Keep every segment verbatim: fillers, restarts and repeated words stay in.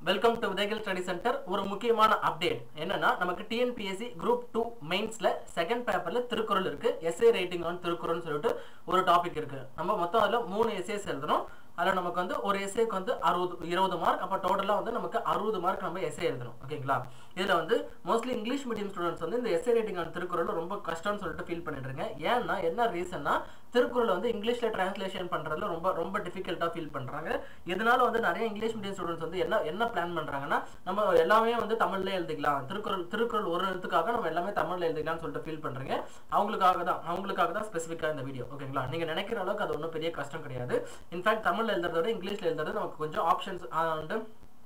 Welcome to Vidhaigal study centre. ஒரு முக்கியமான update என்னன்னா, நமக்கு டிஎன்பிஎஸ்சி குரூப் டூ மெயின்ஸ்ல செகண்ட் பேப்பர்ல திருக்குறள் இருக்கு. எஸ்ஏ ரைட்டிங் ஆன் திருக்குறள்னு சொல்லிட்டு ஒரு டாபிக் இருக்கு. நம்ம மொத்தம் அதுல மூணு எஸ்ஏஸ் எழுதணும். அதில் நமக்கு வந்து ஒரு எஸ்ஏக்கு வந்து அறுபது இருபது மார்க். அப்போ டோட்டலாக வந்து நமக்கு அறுபது மார்க் நம்ம எஸ்ஏ எழுதணும். ஓகேங்களா? இதில் வந்து மோஸ்ட்லி இங்கிலீஷ் மீடியம் ஸ்டூடெண்ட்ஸ் வந்து இந்த எஸ்ஏ ரைட்டிங் ஆன் திருக்குறள் ரொம்ப கஷ்டம்னு சொல்லிட்டு ஃபீல் பண்ணிட்டு இருக்கேன். ஏன்னா என்ன ரீசன்னா, திருக்குறள் வந்து இங்கிலீஷ்ல டிரான்ஸ்லேஷன் பண்றதுல ரொம்ப ரொம்ப டிஃபிகல்ட்டா ஃபீல் பண்றாங்க. இதனால வந்து நிறைய இங்கிலீஷ் மீடியம் ஸ்டூடெண்ட்ஸ் வந்து என்ன என்ன பிளான் பண்றாங்கன்னா, நம்ம எல்லாமே வந்து தமிழ்ல எழுதிக்கலாம், திருக்குறள் திருக்குறள் ஒரு எழுத்துக்காக நம்ம எல்லாமே தமிழ்ல எழுதிக்கலாம்னு சொல்லிட்டு ஃபீல் பண்றீங்க. அவங்களுக்காக தான் அவங்களுக்காக தான் ஸ்பெசிஃபிக்கா இந்த வீடியோ. ஓகேங்களா? நீங்க நினைக்கிற அளவுக்கு அது ஒன்றும் பெரிய கஷ்டம் கிடையாது. இன்ஃபேக்ட் தமிழ்ல எழுதுறத விட இங்கிலீஷ்ல எழுதுறது நமக்கு கொஞ்சம் ஆப்ஷன்ஸ் வந்து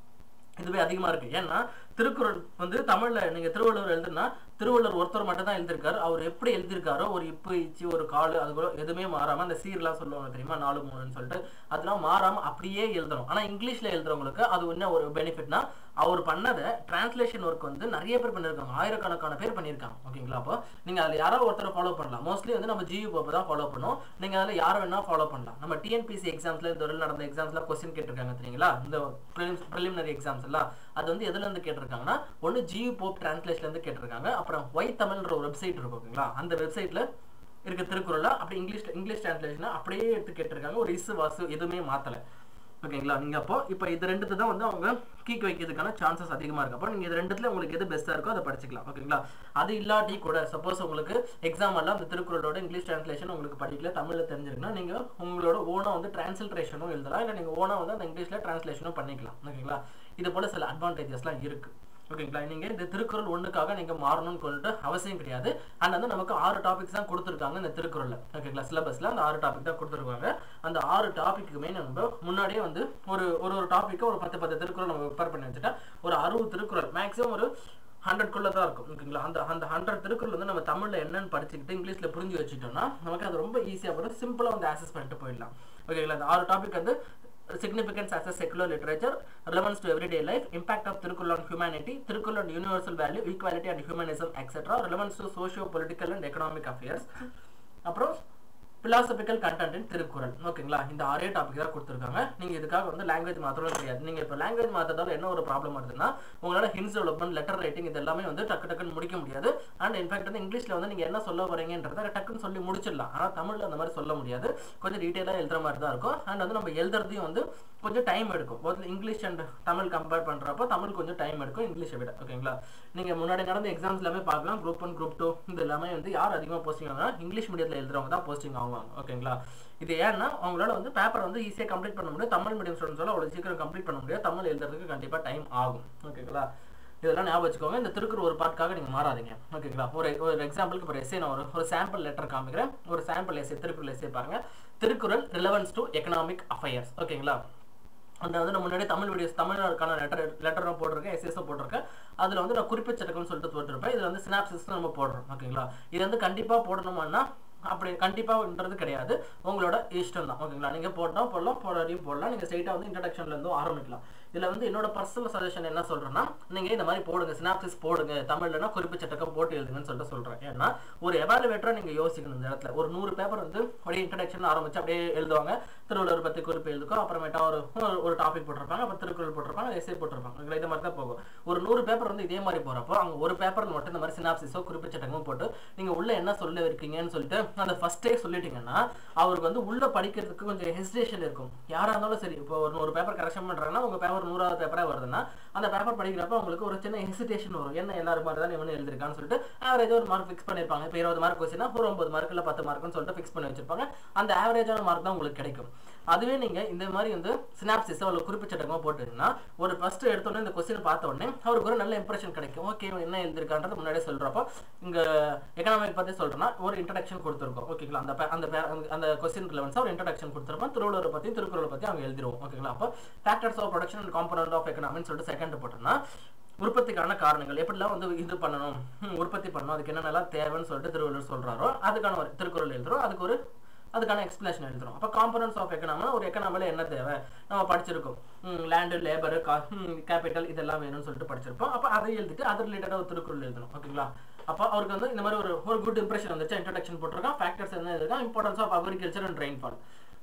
இதுவே அதிகமா இருக்கு. ஏன்னா திருக்குறள் வந்து தமிழ்ல நீங்க திருவள்ளுவர் எழுதுனா, திருவள்ளுவர் ஒருத்தர் மட்டும் தான் எழுதிருக்காரு. அவர் எப்படி எழுதிருக்காரோ, ஒரு இப்பு இச்சி ஒரு காலு அது கூட எதுவுமே மாறாம, அந்த சீர்லாம் சொல்லுவாங்க தெரியுமா, நாலு மூணுன்னு சொல்லிட்டு, அதெல்லாம் மாறாம அப்படியே எழுதணும். ஆனா இங்கிலீஷ்ல எழுதுறவங்களுக்கு அது என்ன ஒரு பெனிஃபிட்னா, அவர் பண்ணதை டிரான்ஸ்லேஷன் ஒர்க் வந்து நிறைய பேர் பண்ணிருக்காங்க, ஆயிரக்கணக்கான பேர் பண்ணிருக்காங்க. ஓகேங்களா? அப்போ நீங்க அதுல யாரோ ஒருத்தரை ஃபாலோ பண்ணலாம். மோஸ்ட்லி வந்து நம்ம ஜியூ போப்பை தான் ஃபாலோ பண்ணுவோம். நீங்க அதுல யாரை வேணா ஃபாலோ பண்ணலாம். நம்ம டிஎன்பிசி எக்ஸாம்ஸ்ல இந்த ஒரு நடந்த எக்ஸாம்ஸ்ல கொஸ்டின் கேட்டிருக்காங்க தெரியுங்களா, இந்த ப்ரிலிமினரி எக்ஸாம்ஸ் எல்லாம். அது வந்து எதுல இருந்து கேட்டிருக்காங்கன்னா, ஒன்னு ஜியூ போப் டிரான்ஸ்லேஷன்ல இருந்து கேட்டிருக்காங்க. அப்புறம் ஒய் தமிழ்ன்ற ஒரு வெப்சைட் இருக்கும். ஓகேங்களா? அந்த வெப்சைட்ல இருக்க திருக்குறளா அப்படி இங்கிலீஷ் இங்கிலீஷ் டிரான்ஸ்லேஷன் அப்படியே எடுத்து கேட்டிருக்காங்க. ஒரு இசு வாசு எதுவுமே மாத்தல. ஓகேங்களா? நீங்க அப்போ இப்போ இது ரெண்டுத்து தான் வந்து அவங்க கீக் வைக்கிறதுக்கான சான்சஸ் அதிகமா இருக்கு. அப்போ நீங்க இது ரெண்டுத்துல உங்களுக்கு எது பெஸ்டா இருக்கோ அதை படிச்சுக்கலாம். ஓகேங்களா? அது இல்லாட்டி கூட சப்போஸ் உங்களுக்கு எக்ஸாம் எல்லாம் அந்த திருக்குறளோட இங்கிலீஷ் டிரான்ஸ்லேஷன் உங்களுக்கு படிக்கல, தமிழ்ல தெரிஞ்சிருக்குன்னா நீங்க உங்களோட ஓனா வந்து டிரான்ஸ்லேஷனும் எழுதலாம், இல்லை நீங்க ஓனா வந்து அந்த இங்கிலீஷ்ல டிரான்ஸ்லேஷனும் பண்ணிக்கலாம். ஓகேங்களா? இது போல சில அட்வான்டேஜஸ்லாம் இருக்கு. ஓகேங்களா? நீங்க இந்த திருக்குறள் ஒண்ணுக்காக நீங்க மாறணும்னு சொல்லிட்டு அவசியம் கிடையாது. அண்ட் வந்து நமக்கு ஆறு டாபிக்ஸ் தான் கொடுத்துருக்காங்க இந்த திருக்குறள்ல. ஓகேங்களா? சிலபஸ்ல அந்த ஆறு டாபிக் தான் கொடுத்துருக்காங்க. அந்த ஆறு டாபிக்குமே நம்ம முன்னாடியே வந்து ஒரு ஒரு ஒரு டாபிக்கு ஒரு பத்து பத்து திருக்குறள் நம்ம ப்ரிப்பேர் பண்ணி வச்சுட்டா ஒரு அறுபது திருக்குறள் மேக்ஸிமம் ஒரு ஹண்ட்ரட் குள்ள தான் இருக்கும். ஓகேங்களா? அந்த அந்த ஹண்ட்ரட் திருக்குறள் வந்து நம்ம தமிழ்ல என்னன்னு படிச்சுக்கிட்டு இங்கிலீஷ்ல புரிஞ்சு வச்சுட்டோம்னா நமக்கு அது ரொம்ப ஈஸியா வரும். சிம்பிளா வந்து ஆக்சஸ் பண்ணிட்டு போயிடலாம். ஓகேங்களா? அந்த ஆறு டாபிக் வந்து significance as a secular literature, relevance to everyday life, impact of Thirukkural on humanity, Thirukkural on universal value, equality and humanism, et cetera, relevance to socio-political and economic affairs, அப்புறம் philosophical content in Thirukkural. ஓகேங்களா? இந்த ஆறே topic தான் கொடுத்துருக்காங்க. நீங்க இதுக்காக வந்து language மாத்திரம் கிடையாது. நீங்க இப்போ லாங்குவேஜ் மாற்றதால என்ன ஒரு ப்ராப்ளம் வருதுன்னா, உங்களால ஹின்ஸ் டெவலப்மெண்ட், லெட்டர் ரைட்டிங் இது எல்லாமே வந்து டக்கு டக்குன்னு முடிக்க முடியாது. அண்ட் இன்ஃபேக்ட் வந்து இங்கிலீஷ்ல வந்து நீங்க என்ன சொல்ல வரீங்கன்றத டக்குன்னு சொல்லி முடிச்சிடலாம். ஆனால் தமிழ்ல அந்த மாதிரி சொல்ல முடியாது. கொஞ்சம் டீட்டெயிலாக எழுதுற மாதிரி தான் இருக்கும். அண்ட் வந்து நம்ம எழுதுறதையும் வந்து கொஞ்சம் டைம் எடுக்கும். Both English and Tamil compare பண்றப்போ தமிழ் கொஞ்சம் டைம் எடுக்கும் இங்கிலீஷை விட. ஓகேங்களா? நீங்க முன்னாடி நடந்த எக்ஸாம்ஸ் எல்லாமே பார்க்கலாம். குரூப் ஒன் குரூப் டூ இது எல்லாமே வந்து யார் அதிகமாக போஸ்டிங் ஆகுனா இங்கிலீஷ் மீடியத்தில் எழுதுறவங்க தான் போஸ்டிங் ஆகுவாங்க. ஓகேங்களா? இது ஏன்னா அவங்களால வந்து பேப்பர் வந்து ஈஸியாக கம்ப்ளீட் பண்ண முடியும். தமிழ் மீடியம் ஸ்டூடெண்ட்ஸால அவ்வளோ சீக்கிரம் கம்ப்ளீட் பண்ண முடியாது. தமிழ் எழுதுறதுக்கு கண்டிப்பாக டைம் ஆகும். ஓகேங்களா? இதெல்லாம் ஞாபகம் வச்சுக்கோங்க. இந்த திருக்குறள் ஒரு பார்ட்காக நீங்கள் மாறாதீங்க. ஓகேங்களா? ஒரு ஒரு எக்ஸாம்பிளுக்கு ஒரு எஸ்ஏ நான் ஒரு ஒரு சாம்பிள் லெட்டர் காமிக்கிறேன். ஒரு சாம்பிள் எஸ்ஏ திருக்குறள் எஸ்ஏ பாருங்க. Thirukkural relevance to economic affairs. ஓகேங்களா? அந்த வந்து நான் முன்னாடி தமிழ் வீடியோஸ் தமிழ்நாடுக்கான லெட்டர் லெட்டரும் போட்டிருக்கேன், எஸ்எஸும் போட்டிருக்கேன். அதில் வந்து நான் குறிப்பிட்ட சட்டம்னு சொல்லிட்டு போட்டிருப்பேன். இதில் வந்து சினாப்சிஸ் நம்ம போடுறோம். ஓகேங்களா? இது வந்து கண்டிப்பாக போடணுமான்னா அப்படி கண்டிப்பாகன்றது கிடையாது, உங்களோட இஷ்டம் தான். ஓகேங்களா? நீங்கள் போட்டால் போடலாம், போடாதையும் போடலாம். நீங்கள் ஸ்ட்ரைட்டாக வந்து இன்ட்ரடக்ஷன்லேருந்தும் ஆரம்பிக்கலாம். இதில் வந்து என்னோட பர்சனல் சஜஷன் என்ன சொல்கிறேன்னா, நீங்கள் இந்த மாதிரி போடுங்க, சினாப்சிஸ் போடுங்க, தமிழ்லனா குறிப்பிட்ட சட்டம் போட்டு எழுதுங்கன்னு சொல்லிட்டு சொல்கிறேன். ஏன்னா ஒரு எவாலுவேட்டராக நீங்கள் யோசிக்கணும். இந்த இடத்துல ஒரு நூறு பேப்பர் வந்து அப்படியே இன்ட்ரடக்ஷன் ஆரம்பிச்சு அப்படியே எழுதுவாங்க. திருவள்ளுவர் பற்றி குறிப்பு எழுதுக்கும், அப்புறமேட்டா ஒரு ஒரு டாபிக் போட்டிருப்பாங்க, அப்புறம் திருக்குறள் போட்டிருப்பாங்க, எஸ்ஏ போட்டிருப்பாங்க. இது மாதிரி தான் போகும். ஒரு நூறு பேப்பர் வந்து இதே மாதிரி போகிறப்போ அங்கே ஒரு பேப்பர் மட்டும் இந்த மாதிரி சினாப்சிஸோ குறிப்பிட்ட சட்டமும் போட்டு நீங்கள் உள்ள என்ன சொல்ல இருக்கீங்கன்னு சொல்லிட்டு அந்த ஃபர்ஸ்டே சொல்லிட்டீங்கன்னா அவருக்கு வந்து உள்ள படிக்கிறதுக்கு கொஞ்சம் ஹெசிடேஷன் இருக்கும். யாராக இருந்தாலும் சரி, இப்போ ஒரு ஒரு பேப்பர் கரெக்ஷன் பண்ணுறாங்கன்னா உங்கள் பேப்பர் நூறாவது பேப்பராக வருதுன்னா அந்த பேப்பர் படிக்கிறப்ப உங்களுக்கு ஒரு சின்ன ஹெசிடேஷன் வரும். என்ன எல்லாரும் மாதிரி தான் இவனு எழுதிருக்கான்னு சொல்லிட்டு ஆவரேஜ் ஒரு மார்க் ஃபிக்ஸ் பண்ணியிருப்பாங்க. இப்போ இருபது மார்க் வச்சுன்னா ஒரு ஒன்பது மார்க் இல்லை பத்து மார்க்னு சொல்லிட்டு ஃபிக்ஸ் பண்ணி வச்சிருப்பாங்க. அந்த ஆவரேஜான மார்க் தான் உங்களுக்கு கிடைக்கும். அதுவே நீங்க இந்த மாதிரி வந்து சினாப்சிஸ் அவ்வளோ குறிப்பிட்டமாக போட்டுங்கன்னா ஒரு ஃபர்ஸ்ட் எடுத்தோடனே இந்த கொஸ்டின் பார்த்த உடனே அவருக்கு ஒரு நல்ல இம்ப்ரெஷன் கிடைக்கும். ஓகே என்ன எழுதிருக்கான்றது முன்னாடியே சொல்றப்போ இங்க எக்கனாமிக் பத்தி சொல்றேன்னா ஒரு இன்ட்ரடக்ஷன் கொடுத்துருக்கோம். ஓகேங்களா? அந்த அந்த அந்த கொஸ்டின் ரிலவன்ஸா ஒரு இன்ட்ரடக்ஷன் கொடுத்துருப்போம். திருவள்ளுவர் பத்தி திருக்குறளை பத்தி அவங்க எழுதிருவோம். ஓகேங்களா? அப்போ factors of production and component of எக்கனாமின்னு சொல்லிட்டு செகண்ட் போட்டோம்னா உற்பத்திக்கான காரணங்கள் எப்படிலாம் வந்து இது பண்ணணும், உற்பத்தி பண்ணணும், அதுக்கு என்னென்னலாம் தேவைன்னு சொல்லிட்டு திருவள்ளுவர் சொல்றாரோ அதுக்கான ஒரு திருக்குறள் எழுதுறோம். அதுக்கு ஒரு அதுக்கான எக்ஸ்பிளேஷன் எழுதுறோம். அப்போ காம்பனன்ட்ஸ் ஆஃப் எக்கனாமினா ஒரு எக்கனாமில என்ன தேவை நம்ம படிச்சிருக்கோம். லேண்டு, லேபர், கேபிட்டல் இதெல்லாம் வேணும்னு சொல்லிட்டு படிச்சிருப்போம். அப்போ அதை எழுதிட்டு அது ரிலேட்டடாக ஒரு திருக்குறள் எழுதணும். ஓகேங்களா? அப்போ அவருக்கு வந்து இந்த மாதிரி ஒரு ஒரு குட் இம்ப்ரெஷன் வந்துச்சு. இன்ட்ரடக்ஷன் போட்டிருக்கான், ஃபேக்டர்ஸ் என்ன எழுதிருக்கான், importance of agriculture and rainfall.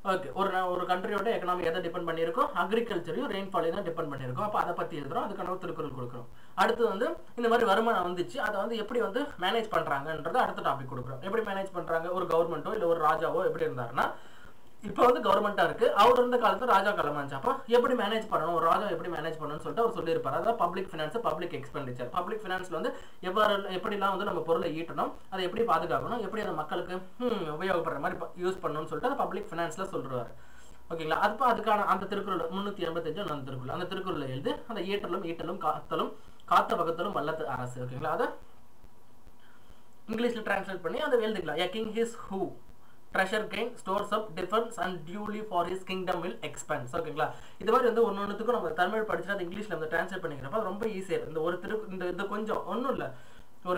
Okay, ஒரு ஒரு கண்ட்ரியோட எக்கனாமி எதை டிபெண்ட் பண்ணியிருக்கோம், அக்ரிகல்ச்சரையும் ரெயின்ஃபாலையும் தான் டிபெண்ட் பண்ணியிருக்கோம். அப்போ அதை பற்றி எழுதுறோம், அதுக்கான திருக்குறள் கொடுக்குறோம். அடுத்து வந்து இந்த மாதிரி வருமானம் வந்துச்சு, அதை வந்து எப்படி வந்து மேனேஜ் பண்ணுறாங்கன்றது அடுத்த டாபிக் கொடுக்குறோம். எப்படி மேனேஜ் பண்ணுறாங்க, ஒரு கவர்மெண்ட்டோ இல்லை ஒரு ராஜாவோ எப்படி இருந்தாருன்னா, இப்போ வந்து கவர்மெண்டா இருக்கு, அவர் இருந்த காலத்துல ராஜா காலமா இருந்துச்சு. அப்போ எப்படி மேனேஜ் பண்ணணும், ஒரு ராஜா எப்படி மேனேஜ் பண்ணணும்னு சொல்லிட்டு அவர் சொல்லியிருப்பாரு. அதாவது public finance, public expenditure. Public ஃபினான்ஸ்ல வந்து எவ்வாறு எப்படிலாம் வந்து நம்ம பொருளை ஈட்டணும், அதை எப்படி பாதுகாக்கணும், எப்படி அந்த மக்களுக்கு உபயோகப்படுற மாதிரி யூஸ் பண்ணணும்னு சொல்லிட்டு அதை பப்ளிக் ஃபினான்ஸ்ல சொல்றாரு. ஓகேங்களா, அப்போ அதுக்கான அந்த திருக்குறள் முன்னூத்தி எண்பத்தி அஞ்சு அந்த திருக்குறள் அந்த திருக்குறள் எழுது அந்த ஈட்டலும் ஈட்டலும் காத்தலும் காத்த பகத்தலும் வல்லத்து அரசு. ஓகேங்களா, அதை இங்கிலீஷ்ல டிரான்ஸ்லேட் பண்ணி அதை எழுதிக்கலாம். A king is who treasure gain stores up defense and duly for his kingdom will expand. ஓகேங்களா, இது மாதிரி வந்து ஒன்னு ஒன்னுத்துக்கும் நம்ம தமிழ் படிச்சுட்டு அது இங்கிலீஷ்ல நம்ம டிரான்ஸ்லேட் பண்ணிக்கிறப்ப ரொம்ப ஈஸியா இந்த ஒரு திரு இந்த இது கொஞ்சம் ஒன்றும் இல்லை, ஒரு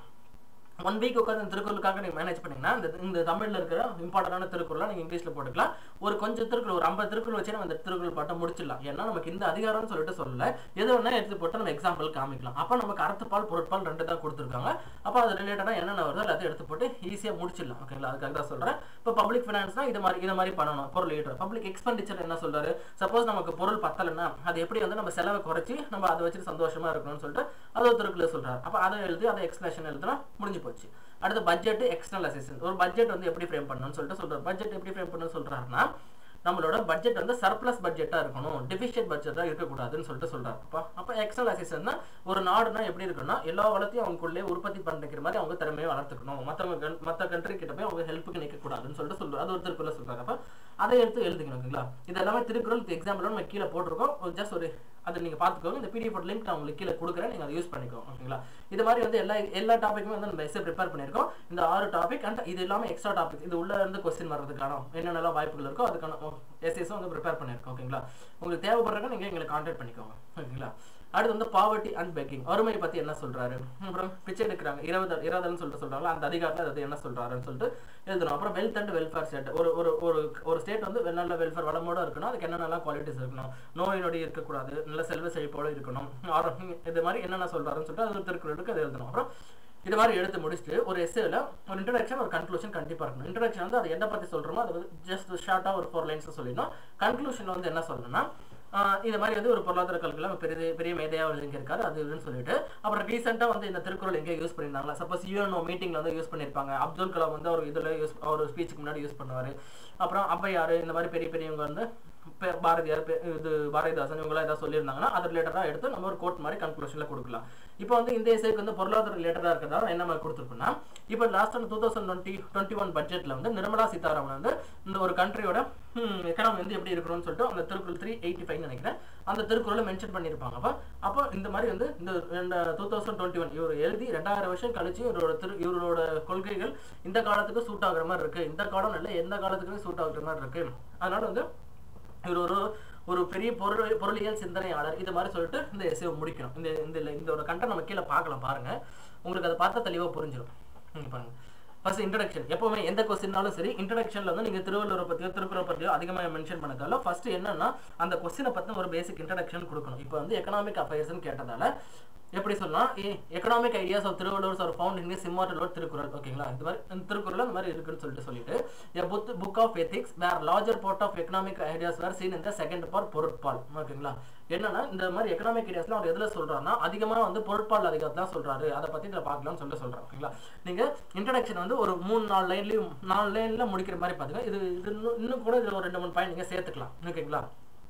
ஒன் வீக் உட்காந்து இந்த திருக்குறளுக்காக நீங்கள் மேனேஜ் பண்ணிங்கன்னா இந்த இந்த தமிழில் இருக்கிற இம்பார்ட்டண்டான திருக்குறளாக நீங்கள் இங்கிலீஷில் போட்டுக்கலாம். ஒரு கொஞ்சம் திருக்குறள் ஒரு ஐம்பது திருக்குறள் வச்சு நம்ம இந்த திருக்குறள் பாட்டை முடிச்சிடலாம். ஏன்னா நமக்கு இந்த அதிகாரம்னு சொல்லிட்டு சொல்லலை, எது வேணா எடுத்து போட்டு நம்ம எக்ஸாம்பிள் காமிக்கலாம். அப்போ நமக்கு அறத்துப்பால் பொருட்பால் ரெண்டு தான் கொடுத்துருக்காங்க. அப்போ அது ரிலேட்டடாக என்னென்ன வருதோ எல்லாத்தையும் எடுத்து போட்டு ஈஸியாக முடிச்சிடலாம். ஓகேங்களா, அதுக்காக தான் சொல்கிறேன். இப்போ பப்ளிக் ஃபினான்ஸ்னா இது மாதிரி இதை மாதிரி பண்ணணும், பொருள் ஈட்டுறோம். பப்ளிக் எக்ஸ்பெண்டிச்சர் என்ன சொல்கிறாரு, சப்போஸ் நமக்கு பொருள் பத்தலைன்னா அது எப்படி வந்து நம்ம செலவை குறைச்சி நம்ம அதை வச்சுட்டு சந்தோஷமாக இருக்கணும்னு சொல்லிட்டு அதை ஒரு திருக்குறள் சொல்கிறார். அப்போ அதை எழுதி அதை எக்ஸ்பிளேஷன் எழுதுனா முடிஞ்சு போச்சு. அடுத்து பட்ஜெட், எக்ஸ்டர்னல் அசிஸ்டன்ஸ். ஒரு பட்ஜெட் வந்து எப்படி ஃப்ரேம் பண்ணணும்னு சொல்லிட்டு சொல்றாரு. பட்ஜெட் எப்படி ஃப்ரேம் பண்ணணும்னு சொல்றாருன்னா, நம்மளோட பட்ஜெட் வந்து சர்ப்ளஸ் பட்ஜெட்டா இருக்கணும், டெபிசிட் பட்ஜெட்டா இருக்கக்கூடாதுன்னு சொல்லிட்டு சொல்றாரு. அப்ப அப்ப எக்ஸ்டர்னல் அசிஸ்டன்ஸ்னா ஒரு நாடுனா எப்படி இருக்குன்னா, எல்லா வளத்தையும் அவங்களுக்குள்ளே உற்பத்தி பண்ணிக்கிற மாதிரி அவங்க திறமையை வளர்த்துக்கணும், மற்றவங்க மற்ற கண்ட்ரி கிட்ட போய் அவங்க ஹெல்ப்புக்கு நிற்க கூடாதுன்னு சொல்லிட்டு சொல்றாரு. அது ஒரு திருக்குறளை சொல்றாரு. அப்ப அதை எடுத்து எழுதிக்கணும். ஓகேங்களா, இது எல்லாமே திருக்குறள் எக்ஸாம்பிள் நம்ம கீழே போட்டிருக்கோம். ஜஸ்ட் ஒரு அதை நீங்க பாத்துக்கோங்க. இந்த பிடிஎஃப் லிங்க் நான் உங்களுக்கு கீழே கொடுக்குறேன், நீங்க அதை யூஸ் பண்ணிக்கோங்க. ஓகேங்களா, இது மாதிரி வந்து எல்லா எல்லா டாபிக்குமே வந்து நம்ம எஸ்ஸே ப்ரிப்பேர் பண்ணியிருக்கோம். இந்த ஆறு டாபிக் அண்ட் இது எல்லாமே எக்ஸ்ட்ரா டாபிக், இது உள்ள இருந்து கொஸ்டின் வர்றதுக்கான என்னென்னலாம் வாய்ப்புகள் இருக்கோ அதுக்கான எஸ்ஏஸும் வந்து ப்ரிப்பேர் பண்ணியிருக்கோம். ஓகேங்களா, உங்களுக்கு தேவைப்படுறதுக்கு நீங்க எங்களை கான்டாக்ட் பண்ணிக்கோங்க. ஓகேங்களா, அடுத்து வந்து பாவர்ட்டி அண்ட் பெக்கிங், வறுமையை பத்தி என்ன சொல்றாரு, அப்புறம் பிச்சை எடுக்கிறாங்க இருபது இருபதுன்னு சொல்லிட்டு சொல்றாங்க, அந்த அதிகாரத்தில் அது என்ன சொல்றாருன்னு சொல்லிட்டு எழுதணும். அப்புறம் வெல்த் அண்ட் வெல்ஃபேர் ஸ்டேட், ஒரு ஒரு ஒரு ஸ்டேட் வந்து நல்ல வெல்ஃபேர் வளமோட இருக்கணும், அதுக்கு என்னென்னலாம் குவாலிட்டிஸ் இருக்கணும், நோய் நொடி இருக்கக்கூடாது, நல்ல செல்வ செழிப்போடு இருக்கணும், இது மாதிரி என்னென்ன சொல்றாருன்னு சொல்லிட்டு அது திருக்குறளுக்கு அதை எழுதணும். அப்புறம் இது மாதிரி எடுத்து முடிச்சுட்டு ஒரு எஸ்ஏல ஒரு இன்ட்ரோடக்ஷன் ஒரு கன்க்ளூஷன் கண்டிப்பா இருக்கணும். இன்ட்ரோடக்ஷன் வந்து அதை எதை பத்தி சொல்றோமோ அது வந்து ஜஸ்ட் ஷார்ட்டா ஒரு ஃபோர் லைன்ஸ் சொல்லிடணும். கன்க்ளூஷன் வந்து என்ன சொல்லணும்னா, இந்த மாதிரி வந்து ஒரு பொருளாதார கல்வியில் பெரிய பெரிய மேதையாக இருக்காரு அதுன்னு சொல்லிட்டு, அப்புறம் ரீசெண்டாக வந்து இந்த திருக்குறள் எங்கேயோ யூஸ் பண்ணியிருந்தாங்களா, சப்போஸ் யூஎன்ஓ மீட்டிங்ல வந்து யூஸ் பண்ணியிருப்பாங்க. அப்துல் கலாம் வந்து அவர் இதில் யூஸ் அவர் ஸ்பீச்சுக்கு முன்னாடி யூஸ் பண்ணுவார். அப்புறம் ஔவையார் இந்த மாதிரி பெரிய பெரியவங்க வந்து பாரதியார் இது பாரதிதாசன் இவங்களாம் ஏதாவது சொல்லியிருந்தாங்கன்னா அது ரிலேட்டடாக எடுத்து நம்ம ஒரு கோட் மாதிரி கன்க்ளூஷனில் கொடுக்கலாம். இப்போ வந்து இந்த எஸ்ஏக்கு வந்து பொருளாதார ரிலேட்டடாக இருக்கிறதால என்ன மாதிரி கொடுத்துருக்குன்னா, இப்போ last two thousand twenty twenty one பட்ஜெட்டில் வந்து நிர்மலா சீதாராமன் வந்து இந்த ஒரு கண்ட்ரியோட எக்கனாமி வந்து எப்படி இருக்கணும்னு சொல்லிட்டு அந்த திருக்குறள் த்ரீ எயிட்டி ஃபைவ் நினைக்கிறேன் அந்த திருக்குறளை மென்ஷன் பண்ணியிருப்பாங்க. அப்போ அப்போ இந்த மாதிரி வந்து இந்த டூ தௌசண்ட் டுவெண்ட்டி ஒன் இவர் எழுதி ரெண்டாயிரம் வருஷம் கழிச்சு இவரோட திரு இவரோட கொள்கைகள் இந்த காலத்துக்கு சூட் ஆகுற மாதிரி இருக்கு, இந்த காலம் இல்லை எந்த காலத்துக்குமே சூட் ஆகுற மாதிரி இருக்கு. அதனால வந்து இவர் ஒரு ஒரு பெரிய பொருள் பொருளியல் சிந்தனையாளர் இது மாதிரி சொல்லிட்டு இந்த எஸ்ஏ முடிக்கணும். இந்த இந்த இதோட கண்டென்ட் நம்ம கீழே பார்க்கலாம், பாருங்க, உங்களுக்கு அதை பார்த்தா தெளிவாக புரிஞ்சிடும். நீங்க பாருங்க, ஃபர்ஸ்ட் இன்ட்ரடக்ஷன். எப்பவுமே எந்த கொஸ்டின்னாலும் சரி இன்ட்ரடக்ஷன்ல வந்து நீங்க திருவள்ளுவரை பத்தியோ திருக்குறள் பத்தியோ அதிகமாக மென்ஷன் பண்ணதால ஃபர்ஸ்ட் என்னன்னா அந்த கொஸ்டினை பத்தின ஒரு பேசிக் இன்ட்ரடக்ஷன் கொடுக்கணும். இப்போ வந்து எக்கனாமிக் அஃபேர்ஸ்ன்னு கேட்டதால எப்படி சொல்லலாம், economic ideas of Thiruvalluvar are found in his immortal word Thirukkural. ஓகேங்களா, இது மாதிரி திருக்குறள் இந்த மாதிரி இருக்குன்னு சொல்லிட்டு சொல்லிட்டு a book book of ethics where larger part of economic ideas were seen in the second part பொருட்பால். ஓகேங்களா, என்னன்னா இந்த மாதிரி எக்கனாமிக் ஐடியாஸ்ல அவர் எதுல சொல்றாருன்னா அதிகமா வந்து பொருட்பால் அதிகத்துல தான் சொல்றாரு, அதை பத்தி இதில் பார்க்கலாம்னு சொல்லிட்டு சொல்றாரு. ஓகேங்களா, நீங்க இன்ட்ரடக்ஷன் வந்து ஒரு மூணு நாலு லைன்லயும் நாலு லைன்ல முடிக்கிற மாதிரி பாத்துங்க. இது இன்னும் கூட இதுல ஒரு ரெண்டு மூணு பாயிண்ட் நீங்க சேர்த்துக்கலாம். ஓகேங்களா,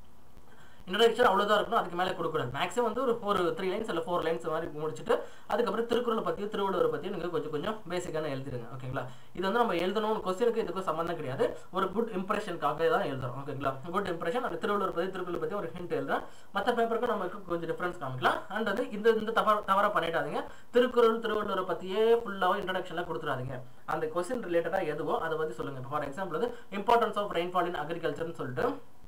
இன்ட்ரடக்ஷன் அவ்வளோதான் இருக்கணும், அதுக்கு மேலே கொடுக்கூடாது. மேக்ஸிமம் வந்து ஒரு ஒரு த்ரீ லைன்ஸ் இல்லை ஃபோர் லைன்ஸ் மாதிரி முடிச்சுட்டு அதுக்கப்புறம் திருக்குறளை பற்றியும் திருவள்ளுவரை பற்றியும் நீங்கள் கொஞ்சம் கொஞ்சம் பேசிக்கான எழுதிருங்க. ஓகேங்களா, இது வந்து நம்ம எழுதணும் கொஸ்டினுக்கு இதுக்கும் சம்மந்தம் கிடையாது, ஒரு குட் இம்ப்ரெஷனுக்காக தான் எழுதுறோம். ஓகேங்களா, குட் இம்ப்ரெஷன் அந்த திருவள்ளுவர் பற்றி திருக்குறளை பற்றி ஒரு ஹிண்ட் எழுதுறேன். மற்ற பேப்பருக்கும் நமக்கு கொஞ்சம் டிஃப்ரென்ஸ் காமிக்கலாம். அண்ட் வந்து இந்த இந்த தவறு தவறாக பண்ணிடாதீங்க, திருக்குறள் திருவள்ளுவரை பற்றியே ஃபுல்லாக இன்ட்ரடக்ஷனில் கொடுத்துடாதீங்க. அந்த கொஸ்டின் ரிலேட்டடாக எதுவோ அதை பற்றி சொல்லுங்கள். இப்போ ஃபார் எக்ஸாம்பிள் வந்து இம்பார்ட்டன்ஸ் ஆஃப் ரெயின்ஃபால் இன் அக்ரிகல்ச்சர்னு சொல்லிட்டு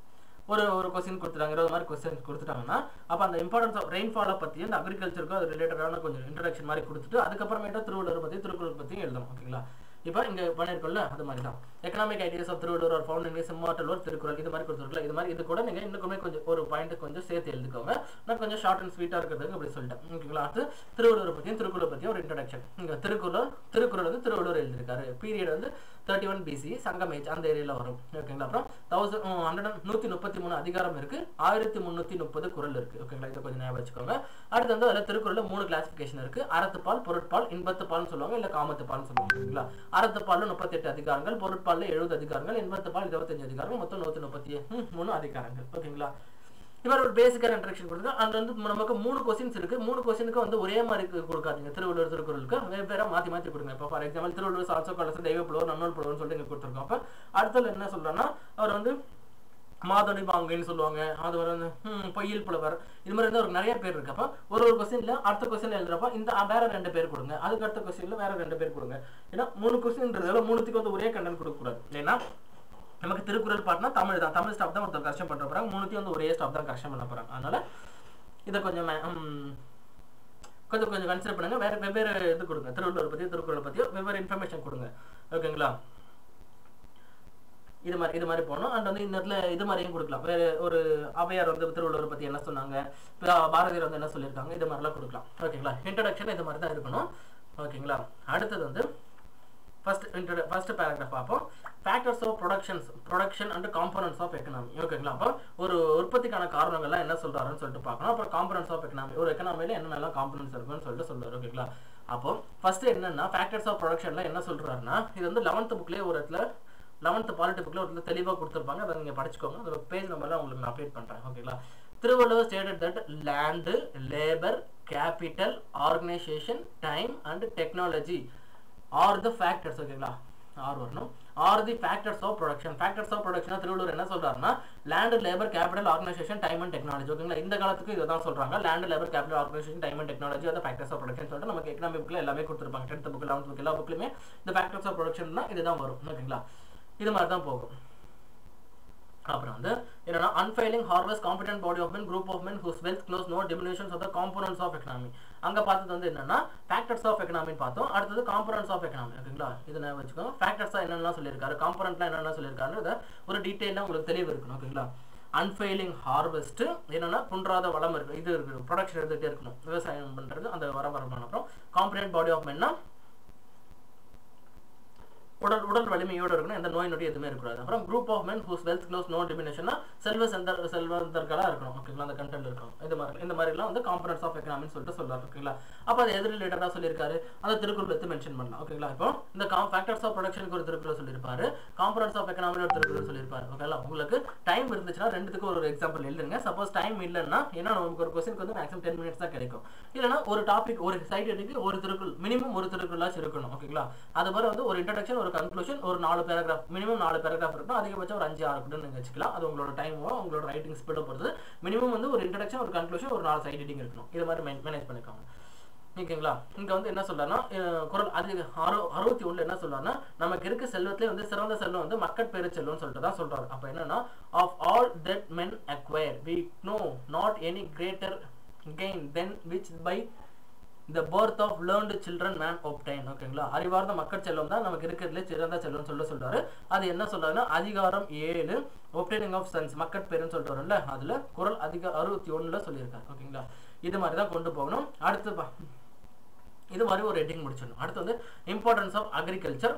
ஒரு ஒரு கொஸ்டின் கொடுத்துட்டாங்க, இருபது மாதிரி கொஸ்டின் கொடுத்துட்டாங்கன்னா அப்போ அந்த இம்பார்ட்டன்ஸ் ஆஃப் ரெயின்ஃபாலை பற்றி அந்த அக்ரிகல்ச்சருக்கு அது ரிலேட்டடான கொஞ்சம் இன்ட்ரடக்ஷன் மாதிரி கொடுத்துட்டு அதுக்கப்புறமேட்டா திருவள்ளுவர் பற்றி திருக்குறள் பற்றியும் எழுதணும். ஓகேங்களா, இப்போ இங்கே பண்ணியிருக்கோம்ல அது மாதிரி தான் economic ideas of Thiruvalluvar are found in immortal word Thirukkural இது மாதிரி கொடுத்துருக்கல. இது மாதிரி இது கூட நீங்கள் இன்னுமே கொஞ்சம் ஒரு பாயிண்ட் கொஞ்சம் சேர்த்து எழுதிக்கோங்க. நான் கொஞ்சம் ஷார்ட் அண்ட் ஸ்வீட்டாக இருக்கிறதுக்கு அப்படி சொல்லிட்டேன். ஓகேங்களா, அடுத்து திருவள்ளுவர் பற்றியும் திருக்குறளை பற்றியும் ஒரு இன்ட்ரடக்ஷன். இங்கே திருக்குறள் திருக்குறள் வந்து திருவள்ளுவர் எழுதியிருக்காரு, பீரியட் வந்து thirty one BC Sangam age அந்த ஏரியாவில் வரும் ஓகேங்களா. அப்புறம் தௌசண்ட் ஹண்ட்ரட் நூற்றி முப்பத்தி மூணு அதிகாரம் இருக்கு, ஆயிரத்தி முந்நூற்றி முப்பது குறள் இருக்கு ஓகேங்களா. இதை கொஞ்சம் ஞாபகம் வச்சுக்கோங்க. அடுத்து வந்து அதில் திருக்குறளில் மூணு கிளாசிஃபிகேஷன் இருக்கு. அறத்துப்பால், பொருட்பால், இன்பத்துப்பால்னு சொல்லுவாங்க, இல்லை காமத்துப்பால்னு சொல்லுவாங்க ஓகேங்களா. அறத்துப்பாலில் முப்பத்தி எட்டு அதிகாரங்கள், பொருட்பாலில் எழுபது அதிகாரங்கள், இன்பத்துப்பால் இருபத்தஞ்சு அதிகாரங்கள், மொத்தம் நூற்றி முப்பத்தி மூணு அதிகாரங்கள் ஓகேங்களா. இவர் ஒரு பேசிக்கான இன்ட்ரடக்ஷன் கொடுங்க. அது வந்து நமக்கு மூணு கொஸ்டின்ஸ் இருக்கு. மூணு கொஸ்டினுக்கு வந்து ஒரே மாதிரி கொடுக்காதீங்க. திருவள்ளுவர் திருக்குறளுக்கு வெவ்வேறு மாற்றி மாற்றி கொடுங்க. இப்போ for example Thiruvalluvar also calls Deiva Pulavar, நன்னூல் புலவர்னு சொல்லிட்டு இங்கே கொடுத்துருக்கோம். அப்போ அடுத்தது என்ன சொல்றேன்னா அவர் வந்து மாதொனி பாங்குன்னு சொல்லுவாங்க, அது வந்து பொய்யில் புலவர், இது மாதிரி வந்து ஒரு நிறைய பேர் இருக்கு. அப்போ ஒரு ஒரு கொஸ்டின்ல அடுத்த கொஸ்டின் எழுதுறப்ப இந்த வேற ரெண்டு பேர் கொடுங்க, அதுக்கு அடுத்த கொஸ்டின்ல வேற ரெண்டு பேர் கொடுங்க. ஏன்னா மூணு கொஸ்டின்ன்றதால மூணுத்துக்கு வந்து ஒரே கண்டென்ட் கொடுக்கக்கூடாது. ஏன்னா நமக்கு திருக்குறள் பாட்டுனா தமிழ் தான், தமிழ் ஸ்டாப் தான் ஒருத்தர் கரெக்ஷன் பண்ண போறாங்க, மூணுத்தையும் வந்து ஒரே ஸ்டாப் தான் கரெக்ஷன் பண்ண போறாங்க. அதனால இதை கொஞ்சம் கொஞ்சம் கொஞ்சம் கன்சிடர் பண்ணுங்க. வேற வெவ்வேறு இது கொடுங்க, திருவள்ளுவர் பத்தியோ திருக்குறள் பத்தியோ வெவ்வேறு இன்ஃபர்மேஷன் கொடுங்க ஓகேங்களா. இது மாதிரி இது மாதிரி போகணும். அண்ட் வந்து இந்த இடத்துல இது மாதிரியும் கொடுக்கலாம். வேற ஒரு அவையார் வந்து திருவள்ளுவர் பத்தி என்ன சொன்னாங்க, பாரதியார் வந்து என்ன சொல்லியிருக்காங்க, இது மாதிரிலாம் கொடுக்கலாம் ஓகேங்களா. இன்ட்ரடக்ஷன் இது மாதிரி தான் இருக்கணும் ஓகேங்களா. அடுத்தது வந்து ஃபர்ஸ்ட் இன்ட்ரோ ஃபர்ஸ்ட் பேராகிராஃப் பார்ப்போம். Factors of productions production and components of economy ஓகேங்களா. அப்போ ஒரு உற்பத்திக்கான காரணங்கள்லாம் என்ன சொல்றாருன்னு சொல்லிட்டு பார்க்கணும். அப்புறம் காம்பனன்ட்ஸ் ஆஃப் எக்கனாமி, ஒரு எக்கனாமியில என்னென்னலாம் காம்பனன்ட்ஸ் இருக்குன்னு சொல்லிட்டு சொல்றாரு ஓகேங்களா. அப்போ ஃபர்ஸ்ட் என்னன்னா ஃபேக்டர்ஸ் ஆஃப் ப்ரொடக்ஷன்ல என்ன சொல்றாருன்னா, இது வந்து லெவன்த் புக்லேயே ஒரு இடத்துல லெவன்த் பாலிட்டி புக்ல ஒரு தெளிவாக கொடுத்துருப்பாங்க, அதை நீங்கள் படிச்சுக்கோங்க. அதோட பேஜ் நம்பர்லாம் உங்களுக்கு நான் அப்டேட் பண்ணுறேன் ஓகேங்களா. Thiruvalluvar stated that land, labour, capital, organisation, time and technology are the factors ஓகேங்களா. ஆர் வரணும். Are the factors of production. Factors of production Thiruvalluvar என்ன சொல்றாருன்னா land, labour, capital, organisation, time and technology ஓகேங்களா. இந்த காலத்துக்கு இதை தான் சொல்றாங்க. Land, labour, capital, organisation, time and technology அதை ஃபேக்டர்ஸ் ஆஃப் ப்ரொடக்ஷன் சொல்லிட்டு நமக்கு எக்கனாமிக் புக்ல எல்லாமே கொடுத்துருப்பாங்க. டென்த் புக், லெவன்த் புக் எல்லா புக்லையுமே இந்த ஃபேக்டர்ஸ் ஆஃப் ப்ரொடக்ஷன் தான் இதுதான் வரும் ஓகேங்களா. இது மாதிரி தான் போகும். அப்புறம் வந்து என்னன்னா unfailing harvest competent body of men group of men whose wealth knows no diminutions of the components of economy. அங்க பார்த்தது வந்து என்னன்னா factors of economy பார்த்தோம். அடுத்தது components of economy ஓகேங்களா. இத நான் வெச்சுக்கோங்க. factors என்னென்னலாம் சொல்லிருக்காரு, componentலாம் என்னென்னலாம் சொல்லிருக்காருன்றத ஒரு டீடைலா உங்களுக்கு தெளிவு இருக்கணும் ஓகேங்களா. unfailing harvest என்னன்னா குன்றாத வளம் இருக்கு, இது இருக்கு, ப்ரொடக்ஷன் எடுத்துட்டே இருக்கணும், விவசாயம் பண்றது அந்த வர வரமான. அப்புறம் competent body of men னா உடல் உடல் வலிமையோடு இருக்கணும், எந்த நோய் நொடி எதுவுமே இருக்கக்கூடாது. அப்புறம் group of men whose wealth close no டிமினிஷன்னா செல்வ செந்தர் செல்வந்தர்களாக இருக்கணும் ஓகேங்களா. அந்த கண்டென்ட் இருக்கணும். இது மாதிரி இந்த மாதிரிலாம் வந்து காம்பனன்ட்ஸ் ஆஃப் எக்கனாமின்னு சொல்லிட்டு சொல்றாரு ஓகேங்களா. அப்போ அது எது ரிலேட்டடாக சொல்லியிருக்காரு, அந்த திருக்குறள் எடுத்து மென்ஷன் பண்ணலாம் ஓகேங்களா. இப்போ இந்த ஃபேக்டர்ஸ் ஆஃப் ப்ரொடக்ஷனுக்கு ஒரு திருக்குறள் சொல்லியிருப்பாரு, காம்பனன்ட்ஸ் ஆஃப் எக்கனாமிக்கு ஒரு திருக்குறள் சொல்லியிருப்பாரு ஓகேங்களா. உங்களுக்கு டைம் இருந்துச்சுன்னா ரெண்டுத்துக்கு ஒரு எக்ஸாம்பிள் எழுதுங்க. சப்போஸ் டைம் இல்லைன்னா ஏன்னா நமக்கு ஒரு கொஸ்டினுக்கு வந்து மேக்ஸிமம் டென் மினிட்ஸ் தான் கிடைக்கும். இல்லைன்னா ஒரு டாபிக் ஒரு சைட் எடுத்து ஒரு திருக்குறள் மினிமம் ஒரு திருக்குறளாச்சும் இருக்கணும் ஓகேங்களா. அது மாதிரி வந்து ஒரு இன்ட்ரடக்ஷன், ஒரு கன்க்ளூஷன், ஒரு நாலு பேராகிராஃப் மினிமம் நாலு பேராகிராஃப் இருக்கணும். அதிகபட்சம் ஒரு அஞ்சு ஆறு கூட நீங்க வச்சுக்கலாம். அது உங்களோட டைமோ உங்களோட ரைட்டிங் ஸ்பீடோ பொறுத்து. மினிமம் வந்து ஒரு இன்ட்ரடக்ஷன், ஒரு கன்க்ளூஷன், ஒரு நாலு சைட் எடிட்டிங் இருக்கணும். இது மாதிரி மேனேஜ் பண்ணிக்கோங்க ஓகேங்களா. இங்க வந்து என்ன சொல்றாருன்னா குறள் அது அறுபத்தி ஒண்ணுல என்ன சொல்றாருன்னா நமக்கு இருக்க செல்வத்திலே வந்து சிறந்த செல்வம் வந்து மக்கட் பெரு செல்வம்னு சொல்லிட்டு தான் சொல்றாரு. அப்ப என்னன்னா of all that men acquire we know not any greater gain than which by the birth of learned children man obtain ஓகேங்களா. அறிவார்ந்த மக்கள் செல்வம் தான் நமக்கு இருக்கிறதுல சிறந்த செல்வம் சொல்ல சொல்றாரு. அது என்ன சொல்றாருன்னா அதிகாரம் ஏழு obtaining of sons மக்கட் பேருன்னு சொல்லிட்டு வரும்ல, அதுல குறள் அதிக அறுபத்தி ஒண்ணுல சொல்லியிருக்காரு ஓகேங்களா. இது மாதிரி தான் கொண்டு போகணும். அடுத்து இது மாதிரி ஒரு ஹெட்டிங் முடிச்சிடணும். அடுத்து வந்து importance of agriculture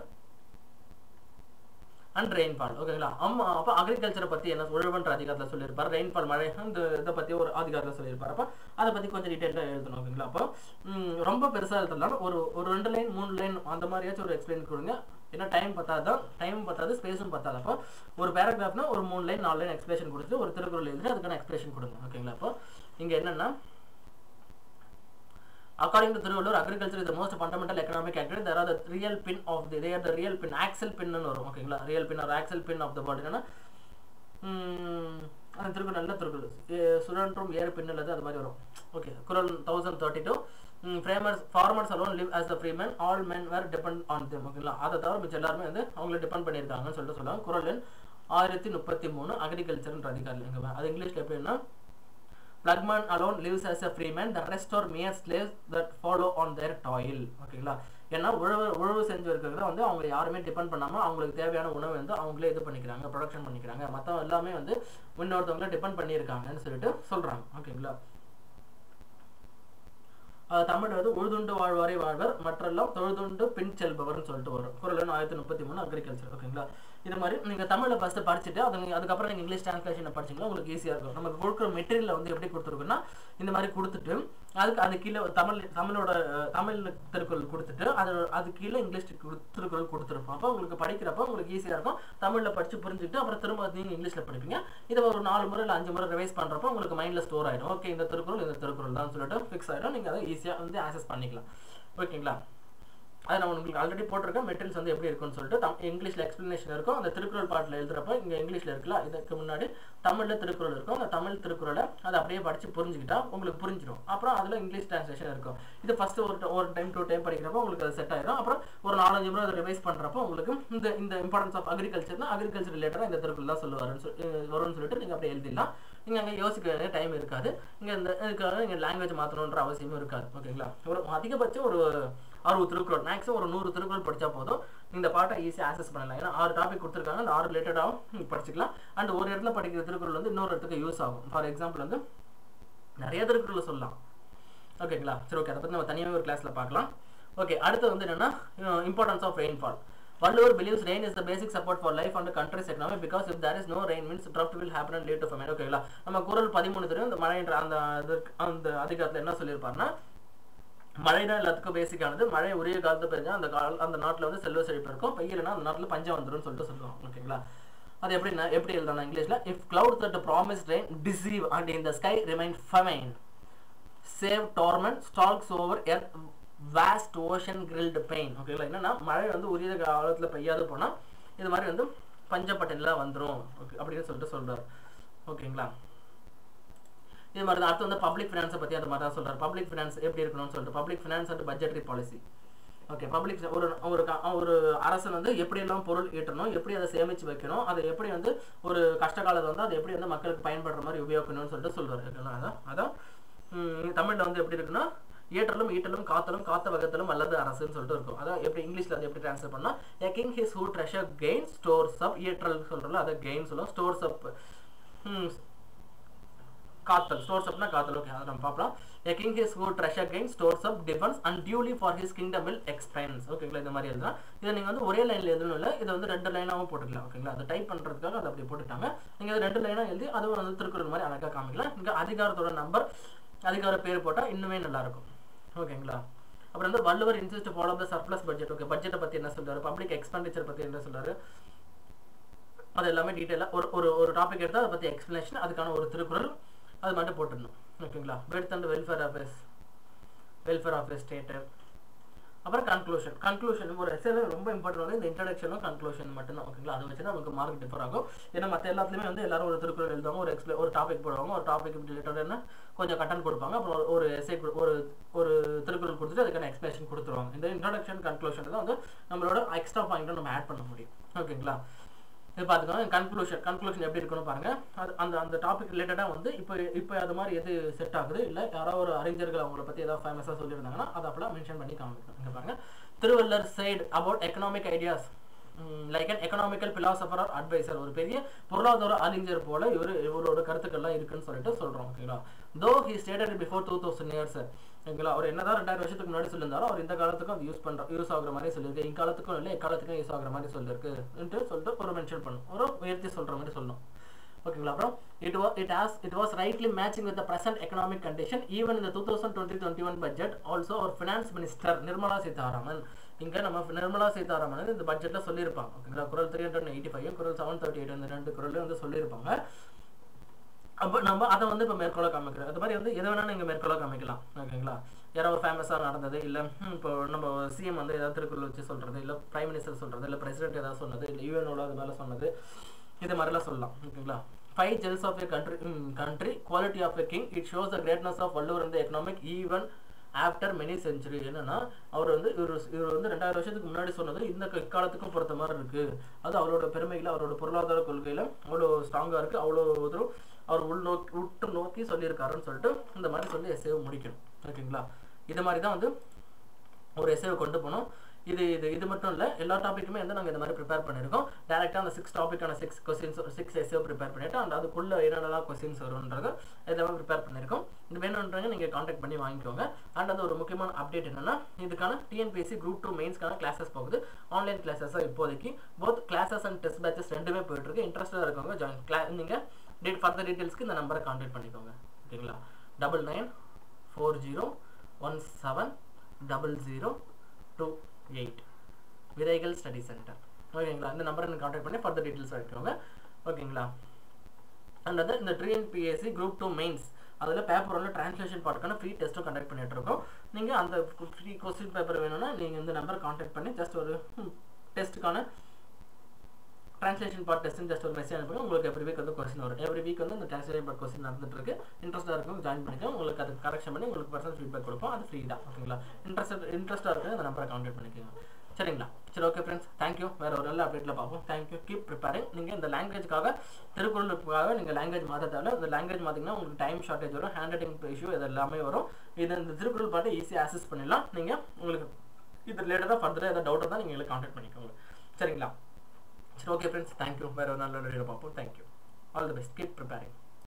and rainfall ஓகேங்களா. அம்மா அப்போ அக்ரிகல்ச்சரை பற்றி என்ன உழவன்ற அதிகாரத்தில் சொல்லியிருப்பார், ரெயின்ஃபால் மழை இந்த இதை பற்றி ஒரு அதிகாரத்தில் சொல்லியிருப்பார். அப்போ அதை பற்றி கொஞ்சம் டீட்டெயிலாக எழுதணும் ஓகேங்களா. அப்போ ரொம்ப பெருசாக எழுதுனாலும் ஒரு ஒரு ரெண்டு லைன் மூணு லைன் அந்த மாதிரியாச்சும் ஒரு எக்ஸ்பிளைன் கொடுங்க. ஏன்னா டைம் பத்தாது தான், டைம் பத்தாது, ஸ்பேஸும் பத்தாது. அப்போ ஒரு பேராகிராஃப்னா ஒரு மூணு லைன் நாலு லைன் எக்ஸ்பிளேஷன் கொடுத்து ஒரு திருக்குறள் எழுதி அதுக்கான எக்ஸ்பிளேஷன் கொடுங்க ஓகேங்களா. அப்போ இங்கே என்னென்னா according to Thiruvallur, agriculture is the most fundamental economic activity. There are the real pin of the they are the real pin axle pin ன்னு வரும் ஓகேங்களா. real pin or axle pin of the body என்னன்னா அந்த திருக்குறள் நல்ல திருக்குறள் சுழன்றும் ஏறு பின் அல்லது அது மாதிரி வரும் okay. Kural thousand thirty two framers farmers alone live as the free men, all men were depend on them ஓகேங்களா. அதை தவிர மிச்சம் எல்லாருமே வந்து அவங்கள டிபெண்ட் பண்ணியிருக்காங்கன்னு சொல்லிட்டு சொல்லுவாங்க. குறள் எண் ஆயிரத்தி முப்பத்தி மூணு அக்ரிகல்ச்சர்ன்ற அதிகாரம் எங்க அது இங்கிலீஷ்ல எப்படின்னா Plugman alone lives as a free man, the rest are mere slaves that follow on their toil ஓகேங்களா. ஏன்னா உழவு உழவு செஞ்சு இருக்கிறத வந்து அவங்க யாருமே டிபெண்ட் பண்ணாமல் அவங்களுக்கு தேவையான உணவு வந்து அவங்களே இது பண்ணிக்கிறாங்க, ப்ரொடக்ஷன் பண்ணிக்கிறாங்க. மற்றவங்க எல்லாமே வந்து இன்னொருத்தவங்கள டிபெண்ட் பண்ணியிருக்காங்கன்னு சொல்லிட்டு சொல்கிறாங்க ஓகேங்களா. தமிழ் வந்து உழுதுண்டு வாழ்வாரை வாழ்வர் மற்றெல்லாம் தொழுதுண்டு பின் செல்பவர்னு சொல்லிட்டு வரும். குறள் எண் ஆயிரத்தி முப்பத்தி மூணு அக்ரிகல்ச்சர். ஓகேங்களா, இது மாதிரி நீங்கள் தமிழில் ஃபஸ்ட்டு படிச்சுட்டு அது அதுக்கப்புறம் நீங்கள் இங்கிலீஷ் டிரான்ஸ்லேஷனை படிச்சிங்கன்னா உங்களுக்கு ஈஸியாக இருக்கும். நமக்கு கொடுக்குற மெட்டீரியல் வந்து எப்படி கொடுத்துருக்குன்னா இந்த மாதிரி கொடுத்துட்டு அதுக்கு அது கீழே தமிழ் தமிழோட தமிழ் திருக்குறள் கொடுத்துட்டு அது அது கீழே இங்கிலீஷ் திருக்குறள் கொடுத்துருப்போம். அப்போ உங்களுக்கு படிக்கிறப்போ உங்களுக்கு ஈஸியாக இருக்கும். தமிழில் படித்து புரிஞ்சுக்கிட்டு அப்புறம் திரும்ப நீங்கள் இங்கிலீஷில் படிப்பீங்க. இதை ஒரு நாலு முறை இல்லை அஞ்சு முறை ரிவைஸ் பண்ணுறப்போ உங்களுக்கு மைண்டில் ஸ்டோர் ஆகிடும். ஓகே, இந்த திருக்குறள் இந்த திருக்குறள் தான் சொல்லிட்டு ஃபிக்ஸ் ஆகிடும். நீங்கள் அதை ஈஸியாக வந்து ஆக்சஸ் பண்ணிக்கலாம். ஓகேங்களா, அதை நான் உங்களுக்கு ஆல்ரெடி போட்டிருக்கேன். மெட்டீரியல்ஸ் வந்து எப்படி இருக்குன்னு சொல்லிட்டு இங்கிலீஷில் எக்ஸ்பிளனேஷன் இருக்கும். அந்த திருக்குறள் பாட்டில் எழுதுறப்ப இங்கே இங்கிலீஷில் இருக்குல்ல, இதுக்கு முன்னாடி தமிழில் திருக்குறள் இருக்கும். அந்த தமிழ் திருக்குறளை அதை அப்படியே படித்து புரிஞ்சுக்கிட்டா உங்களுக்கு புரிஞ்சிடும். அப்புறம் அதில் இங்கிலீஷ் டிரான்ஸ்லேஷன் இருக்கும். இது ஃபஸ்ட்டு ஒரு ஒரு டைம் டூ டைம் படிக்கிறப்போ உங்களுக்கு அது செட் ஆகிடும். அப்புறம் ஒரு நாலஞ்சு முறை அதை ரிவைஸ் பண்ணுறப்போ உங்களுக்கு இந்த இந்த இம்பார்ட்டன்ஸ் ஆஃப் அக்ரிகல்ச்சர்னா அக்ரிகல்ச்சர் ரிலேட்டடாக இந்த திருக்குறள் தான் சொல்லுவாருன்னு சொல்லி வரும்னு சொல்லிட்டு நீங்கள் அப்படியே எழுதிடலாம். நீங்கள் அங்கே யோசிக்க டைம் இருக்காது. இங்கே இந்த இதுக்காக இங்கே லாங்குவேஜ் மாற்றணுன்ற அவசியமும் இருக்காது. ஓகேங்களா, ஒரு அதிகபட்சம் ஒரு அறுபது திருக்குறள் மேக்ஸிமம் ஒரு நூறு திருக்குறள் படித்தா போதும். இந்த பாட்டை ஈஸியாக ஆக்சஸ் பண்ணலாம். ஏன்னா ஆறு டாபிக் கொடுத்துருக்காங்க, அந்த ஆறு ரிலேட்டடாகவும் படிச்சுக்கலாம். அண்ட் ஒரு இடத்துல படிக்கிற திருக்குறள் வந்து இன்னொரு இடத்துக்கு யூஸ் ஆகும். ஃபார் எக்ஸாம்பிள் வந்து நிறைய திருக்குறள் சொல்லலாம். ஓகேங்களா, சரி ஓகே, அதை பற்றி நம்ம தனியாக ஒரு கிளாஸில் பார்க்கலாம். ஓகே, அடுத்து வந்து என்னென்னா importance of rainfall. Valloor believes rain is the basic support for life and the country's economy because if there is no rain means drought will happen and lead to famine. ஓகேங்களா, நம்ம குறள் பதிமூணு தெரியும். இந்த மழைன்ற அந்த அந்த அதிகாரத்தில் என்ன சொல்லியிருப்பாருன்னா மழை தான் எல்லாத்துக்கும் பேசிக்கானது. மழை உரிய காலத்து பெய்ஞ்சா அந்த கால அந்த நாட்டில் வந்து செல்வ செழிப்பு இருக்கும். பெய்யலைன்னா அந்த நாட்டில் பஞ்சம் வந்துடும் சொல்லிட்டு சொல்லுவோம். ஓகேங்களா, அது எப்படின்னா எப்படி எழுதுனா இங்கிலீஷில் if clouds that promised rain deceive and in the sky remain famine save torment stalks over earth vast ocean grilled pain. ஓகேங்களா, என்னன்னா மழை வந்து உரிய காலத்தில் பெய்யாது போனால் இது மாதிரி வந்து பஞ்சப்பட்டனில் வந்துடும் ஓகே அப்படின்னு சொல்லிட்டு சொல்கிறார். ஓகேங்களா, இது மாதிரி தான். அடுத்து வந்து பப்ளிக் ஃபினான்ஸை பற்றி அது மாதிரி தான் சொல்கிறார். பப்ளிக் ஃபினான்ஸ் எப்படி இருக்கணும்னு சொல்லிட்டு public finance and budgetary policy. Okay, public ஒரு ஒரு ஒரு அரசு வந்து எப்படியெல்லாம் பொருள் ஈட்டணும், எப்படி அதை சேமித்து வைக்கணும், அதை எப்படி வந்து ஒரு கஷ்ட காலத்தில் வந்து அதை எப்படி வந்து மக்களுக்கு பயன்படுற மாதிரி உபயோகிக்கணும்னு சொல்லிட்டு சொல்கிறார். ஓகேங்களா, அதான் அதான் தமிழில் வந்து எப்படி இருக்குன்னா ஏற்றலும் ஈட்டலும் காத்தலும் காத்த வகத்தலும் அல்லது அரசுன்னு சொல்லிட்டு இருக்கும். அதான் எப்படி இங்கிலீஷில் அதை எப்படி ட்ரான்ஸ்லேட் பண்ணால் a king his who treasure gain stores up. ஏற்றல் சொல்கிறோம்ல அதை கெயின் சொல்லுவோம். ஸ்டோர்ஸ் அப் காத்தல், ஸ்டோர்ஸ் அப்னா காத்தல். ஓகே, அதை நம்ம பார்க்கலாம். A king his who treasure gain stores up defence and duly for his kingdom will expense. ஓகேங்களா, இந்த மாதிரி எழுதுனா இதை நீங்கள் வந்து ஒரே லைனில் எழுதணும் இல்லை, இதை வந்து ரெண்டு லைனாகவும் போட்டுக்கலாம். ஓகேங்களா, அதை டைப் பண்ணுறதுக்காக அதை அப்படி போட்டுட்டாங்க. நீங்கள் அதை ரெண்டு லைனாக எழுதி அதுவும் வந்து திருக்குறள் மாதிரி அழகாக காமிக்கலாம். இங்கே அதிகாரத்தோட நம்பர் அதிகார பேர் போட்டால் இன்னுமே நல்லாயிருக்கும். ஓகேங்களா, அப்புறம் வந்து Valluvar insist follow the surplus budget. Okay, பட்ஜெட்டை பற்றி என்ன சொல்றாரு, பப்ளிக் எக்ஸ்பெண்டிச்சர் பற்றி என்ன சொல்றாரு, அது எல்லாமே டீட்டெயிலாக ஒரு ஒரு ஒரு டாபிக் எடுத்தால் அதை பற்றி எக்ஸ்பிளனேஷன், அதுக்கான ஒரு திருக்குறள் அது மட்டும் போட்டுடணும். ஓகேங்களா, wealth and welfare of welfare of state. அப்புறம் கன்க்ளூஷன். கன்க்ளூஷன் ஒரு எஸ்ஸேல ரொம்ப இம்பார்ட்டன்ட் வந்து இந்த இன்ட்ரடக்ஷனும் கன்க்ளூஷன் மட்டும்தான். ஓகேங்களா, அதை வச்சு தான் நமக்கு மார்க் டிஃபர் ஆகும். ஏன்னா மற்ற எல்லாத்துலேயுமே வந்து எல்லாரும் ஒரு திருக்குறள் எழுதுவாங்க, ஒரு எக்ஸ்பிளே ஒரு டாபிக் போடுவாங்க, ஒரு டாபிக் ரிலேட்டட் என்ன கொஞ்சம் கண்டென்ட் கொடுப்பாங்க, அப்புறம் ஒரு எஸ்ஸே ஒரு ஒரு திருக்குறள் கொடுத்துட்டு அதுக்கான எக்ஸ்பிளேஷன் கொடுத்துருவாங்க. இந்த இன்ட்ரடக்ஷன் கன்க்ளூஷன் தான் வந்து நம்மளோட எக்ஸ்ட்ரா பாயிண்ட்டை நம்ம ஆட் பண்ண முடியும். ஓகேங்களா, இது பார்த்துக்கோங்க. கன்க்ளூஷன் கன்க்ளூஷன் எப்படி இருக்குன்னு பாருங்கள். அது அந்த அந்த டாபிக் ரிலேட்டடாக வந்து இப்போ இப்போ அது மாதிரி எது செட் ஆகுது, இல்லை யாரோ ஒரு அறிஞர்கள் அவங்கள பற்றி ஏதாவது ஃபேமஸாக சொல்லியிருந்தாங்கன்னா அதை அப்பெல்லாம் மென்ஷன் பண்ணி காமிக்கணும். இங்கே பாருங்கள், Thiruvalluvar said about economic ideas like an economical philosopher or advisor. ஒரு பெரிய பொருளாதார அறிஞர் போல இவர் இவரோட கருத்துக்கள்லாம் இருக்குன்னு சொல்லிட்டு சொல்கிறோம். ஓகேங்களா, though he stated before two thousand years. ஓகேங்களா, அவர் என்னதான் ரெண்டாயிரம் வருஷத்துக்கு முன்னாடி சொல்லியிருந்தாரோ அவர் இந்த காலத்துக்கும் அது யூஸ் பண்ணுற யூஸ் ஆகுற மாதிரி சொல்லியிருக்கு. இக்காலத்துக்கும் இல்லை எக்காலத்துக்கும் யூஸ் ஆகுற மாதிரி சொல்லியிருக்குன்ட்டு சொல்லிட்டு ஒரு மென்ஷன் பண்ணும், ஒரு உயர்த்தி சொல்கிற மாதிரி சொல்லணும். ஓகேங்களா, அப்புறம் it was it has it was rightly matching with the present economic condition even in the twenty twenty twenty-one budget. Also our finance minister Nirmala Sitharaman, இங்கே நம்ம நிர்மலா சீதாராமன் இந்த பட்ஜெட்டில் சொல்லியிருப்பாங்க. ஓகேங்களா, Kural three hundred eighty five Kural seven thirty eight இந்த ரெண்டு குறளையும் வந்து சொல்லியிருப்பாங்க. அப்போ நம்ம அதை வந்து இப்போ மேற்கொள்ள காமிக்கிறோம். அது மாதிரி வந்து எதை வேணாலும் நீங்கள் மேற்கொள்ள காமிக்கலாம். ஓகேங்களா, யாரோ ஒரு ஃபேமஸாக நடந்தது, இல்லை இப்போ நம்ம சிஎம் வந்து ஏதாவது திருக்குறள் வச்சு சொல்கிறது, இல்லை பிரைம் மினிஸ்டர் சொல்கிறது, இல்லை பிரசிடென்ட் ஏதாவது சொன்னது, இல்லை யூஎனோட அது மேலே சொன்னது, இது மாதிரிலாம் சொல்லலாம். ஓகேங்களா, five jewels of a country country quality of a king it shows the greatness of Valluvar இந்த economic even after many century. என்னன்னா அவர் வந்து இவர் இவர் வந்து ரெண்டாயிரம் வருஷத்துக்கு முன்னாடி சொன்னது இந்த காலத்துக்கும் பொறுத்த மாதிரி இருக்கு. அது அவரோட பெருமையில் அவரோட பொருளாதார கொள்கையில் அவ்வளோ ஸ்ட்ராங்காக இருக்குது, அவ்வளோ தூரம் அவர் உள்நோக்கி உற்று நோக்கி சொல்லியிருக்காருன்னு சொல்லிட்டு இந்த மாதிரி சொல்லி எஸ்ஏவை முடிக்கணும். ஓகேங்களா, இது மாதிரி தான் வந்து ஒரு எஸ்ஏவை கொண்டு போகணும். இது இது இது மட்டும் இல்லை, எல்லா டாப்பிக்குமே வந்து நாங்கள் இந்த மாதிரி ப்ரிப்பேர் பண்ணியிருக்கோம். டேரெக்டாக அந்த சிக்ஸ் டாப்பிக்கான சிக்ஸ் கொஸ்டின்ஸ் சிக்ஸ் எஸ்ஏவை ப்ரிப்பேர் பண்ணிவிட்டு அண்ட் அதுக்குள்ளே என்னென்னலாம் கொஸ்டின்ஸ் வரும்ன்றது எல்லாமே ப்ரிப்பேர் பண்ணியிருக்கோம். இது வேணும்ன்றவங்க நீங்கள் காண்டாக்ட் பண்ணி வாங்கிக்கோங்க. அண்ட் அது ஒரு முக்கியமான அப்டேட் என்னன்னா, இதுக்கான டிஎன்பிஎஸ்சி குரூப் டூ மெயின்ஸ்க்கான கிளாஸஸ் போகுது. ஆன்லைன் கிளாஸஸாக இப்போதைக்கு both classes and test batches ரெண்டுமே போயிட்டு இருக்கு. இன்ட்ரெஸ்டாக இருக்கவங்க ஜாயின் கிளா நீங்கள் டேட் ஃபர்தர் டீட்டெயில்ஸ்க்கு இந்த நம்பரை காண்டாக்ட் பண்ணிக்கோங்க. ஓகேங்களா? Double nine four zero one seven double zero two eight Vidhaigal study centre. ஓகேங்களா? இந்த நம்பரை நீங்கள் காண்டாக்ட் பண்ணி ஃபர்தர் டீட்டெயில்ஸ் எடுத்துக்கோங்க. ஓகேங்களா? அண்ட் அது இந்த டிஎன்பிஎஸ்சி குரூப் டூ மெயின்ஸ் அதில் பேப்பர் ஒன்று ட்ரான்ஸ்லேஷன் பார்ட்டுக்கான ஃப்ரீ டெஸ்ட்டும் கண்டக்ட் பண்ணிட்டு இருக்கோம். நீங்கள் அந்த ஃப்ரீ கொஸ்டின் பேப்பர் வேணும்னா நீங்கள் இந்த நம்பர் காண்டாக்ட் பண்ணி ஜஸ்ட் ஒரு டெஸ்ட்டுக்கான ட்ரான்ஸ்லேஷன் பார்ட் டெஸ்ட் ஜஸ்ட் ஒரு மெசேஜ் அனுப்புங்க. உங்களுக்கு எவ்ரி வீக் வந்து கொஸ்டின் வரும். எவ்ரி வீக் வந்து இந்த ட்ரான்ஸ்லேஷன் பார்ட் கொஸ்டின் நடந்துட்டு இருக்கு. இன்ட்ரெஸ்ட்டாக இருக்கும் ஜாயின் பண்ணிக்கலாம். உங்களுக்கு அது கரெக்ஷன் பண்ணி உங்களுக்கு பர்சனல் ஃபீட்பேக் கொடுப்போம். அது ஃப்ரீ தான். ஓகேங்களா? இன்ட்ரெஸ்ட் இன்ட்ரெஸ்ட்டாக இருக்குது அந்த நம்பரை காண்டாக்ட் பண்ணிக்கோங்க. சரிங்களா? சரி, ஓகே ஃப்ரெண்ட்ஸ், தேங்க்யூ. வேறு ஒரு நல்ல அப்டேட்டில் பார்ப்போம். தேங்க்யூ. Keep preparing. நீங்கள் இந்த லாங்குவேஜ்க்காக திருக்குறளுக்காக நீங்கள் லாங்குவேஜ் மாற்ற தேவை. இந்த லாங்குவேஜ் மாற்றிங்கன்னா உங்களுக்கு டைம் ஷார்ட்டேஜ் வரும், ஹேண்ட் ரைட்டிங் இஷ்யூ இது எல்லாமே வரும். இது இந்த திருக்குறள் பாட்டு ஈஸியாக அசஸ் பண்ணிடலாம். நீங்கள் உங்களுக்கு இது ரிலேட்டடாக ஃபர்தராக ஏதாவது டவுட் தான் நீங்கள் எங்களை காண்டாக்ட் பண்ணிக்கோங்க. சரிங்களா? சரி, ஓகே ஃப்ரெண்ட்ஸ், தேங்க்யூ. வேறு ஒரு நல்ல வீடியோ பார்ப்போம். Thank you. All the best. Keep preparing.